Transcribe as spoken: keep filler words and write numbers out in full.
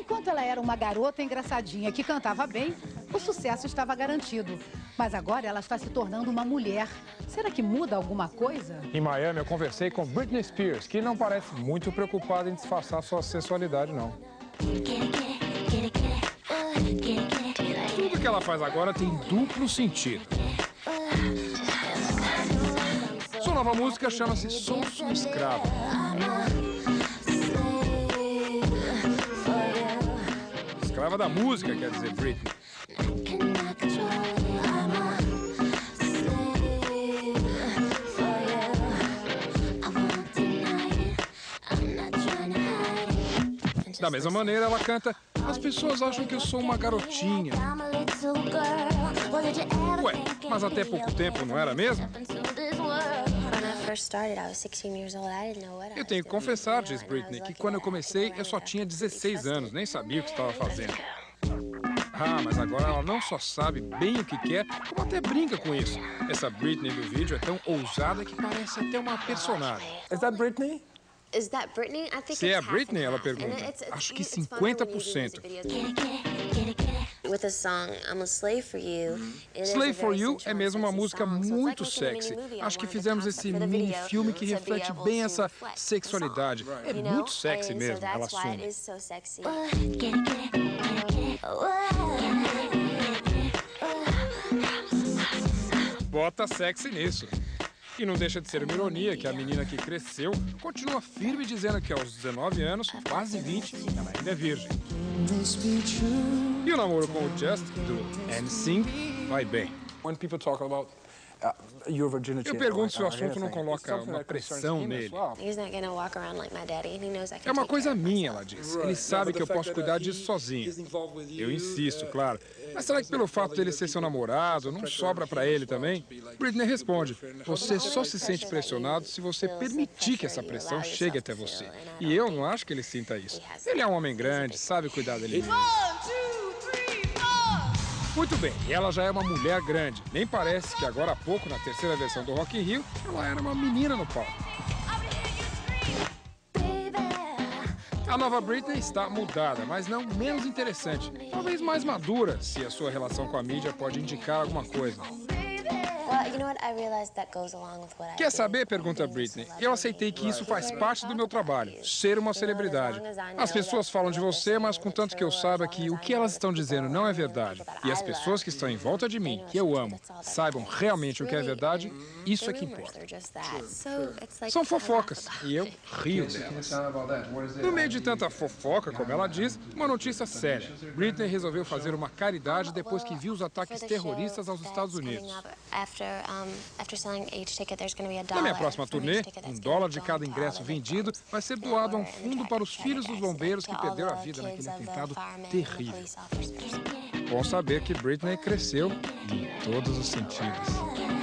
Enquanto ela era uma garota engraçadinha que cantava bem, o sucesso estava garantido. Mas agora ela está se tornando uma mulher. Será que muda alguma coisa? Em Miami, eu conversei com Britney Spears, que não parece muito preocupada em disfarçar sua sensualidade, não. Tudo que ela faz agora tem duplo sentido. Sua nova música chama-se Sou Sua Escrava. Escrava da música, quer dizer, Britney. Da mesma maneira, ela canta: as pessoas acham que eu sou uma garotinha. Ué, mas até pouco tempo não era mesmo? Eu tenho que confessar, diz Britney, que quando eu comecei eu só tinha dezesseis anos, nem sabia o que estava fazendo. Ah, mas agora ela não só sabe bem o que quer, como até brinca com isso. Essa Britney do vídeo é tão ousada que parece até uma personagem. Is that Britney? Is that Britney? I think Se é a it's half Britney, and ela half. pergunta. And it's- it's- Acho que it's fun cinquenta when por you do music cento. videos. With the song I'm a Slave for You. it is a Slave for very You sensual é mesmo uma and sexy música song. So it's like muito making a mini sexy. movie. I Acho que wanted the fizemos concept esse for the mini video filme que to be reflete able bem to essa reflect the sexualidade. song, É you know? muito sexy And so mesmo, ela that's why it assume. is so sexy. Bota sexy nisso. E não deixa de ser uma ironia que a menina que cresceu continua firme dizendo que aos dezenove anos, quase vinte, ela ainda é virgem. E o namoro com o Just, do N Sync, vai bem. When people talk about uh, your virginity, Eu pergunto se o or assunto não anything, it's coloca something uma that concerns pressão him as nele. well. He's not gonna walk around like my daddy, and he knows I can É uma take coisa care of minha, myself. ela diz. Ele sabe que eu posso cuidar disso sozinho. Eu insisto, claro. Mas será que pelo fato dele ser seu namorado, não sobra pra ele também? Britney responde: você só se sente pressionado se você permitir que essa pressão chegue até você. E eu não acho que ele sinta isso. Ele é um homem grande, sabe cuidar dele mesmo. Muito bem, e ela já é uma mulher grande. Nem parece que agora há pouco, na terceira versão do Rock in Rio, ela era uma menina no palco. A nova Britney está mudada, mas não menos interessante. Talvez mais madura, se a sua relação com a mídia pode indicar alguma coisa. Well, you know what? I realized that goes along with what I Quer do. saber? Pergunta Britney. Eu aceitei que isso faz parte do meu trabalho, ser uma celebridade. As pessoas falam de você, mas contanto que eu saiba que o que elas estão dizendo não é verdade, e as pessoas que estão em volta de mim, que eu amo, saibam realmente o que é verdade, isso é que importa. São fofocas, e eu rio delas. No meio de tanta fofoca, como ela diz, uma notícia séria. Britney resolveu fazer uma caridade depois que viu os ataques terroristas aos Estados Unidos. Na minha próxima turnê, um dólar de cada ingresso vendido vai ser doado a um fundo para os filhos dos bombeiros que perderam a vida naquele atentado terrível. Bom saber que Britney cresceu em todos os sentidos.